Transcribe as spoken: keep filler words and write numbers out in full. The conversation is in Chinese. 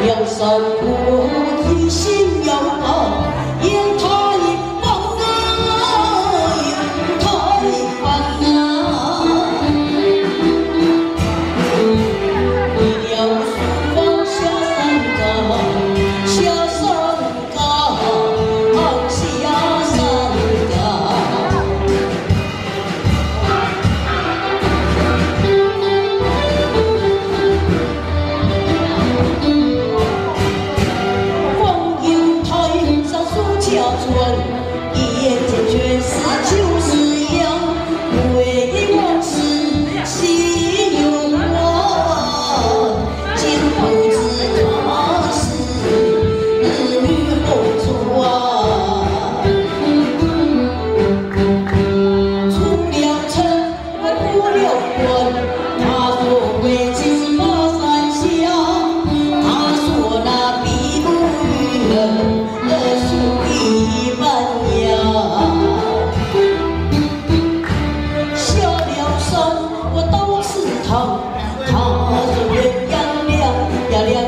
梁山伯一心要报，演他一棒啊，演他一棒啊。为了书房下山岗，下山岗，下山岗。 家传，眼前全是旧时样，回忆往事心有我，竟不知他是儿女后主啊。出了城，我过了关，他说为知马三下，他说那比不与人。 一般呀，下了山我到祠堂，他说鸳鸯两呀两。